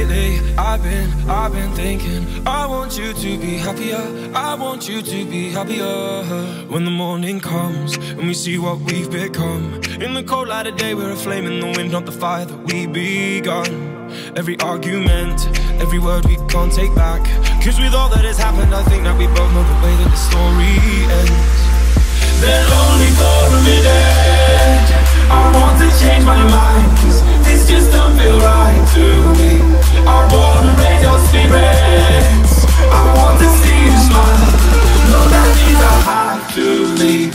Lately, I've been thinking, I want you to be happier, I want you to be happier. When the morning comes and we see what we've become, in the cold light of day we're a flame in the wind, not the fire that we begun. Every argument, every word we can't take back, cause with all that has happened I think that we both know the way that the story ends. Then only for a minute I want to change my mind, cause this just don't feel right to me. I wanna raise your spirits, I want to see you smile. No, that means I have to leave.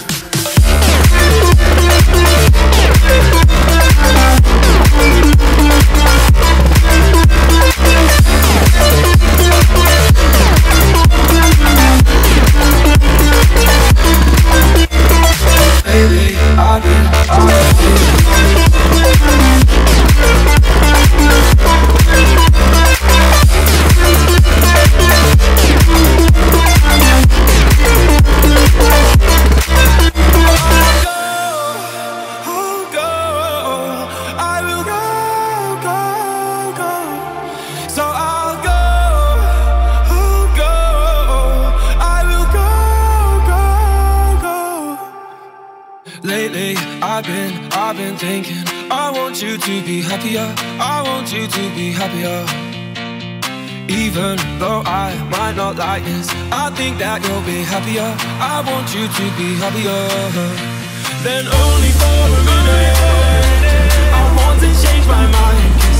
Lately, I've been I've been thinking, I want you to be happier, I want you to be happier. Even though I might not like this, I think that you'll be happier, I want you to be happier. Then only for a minute I want to change my mind,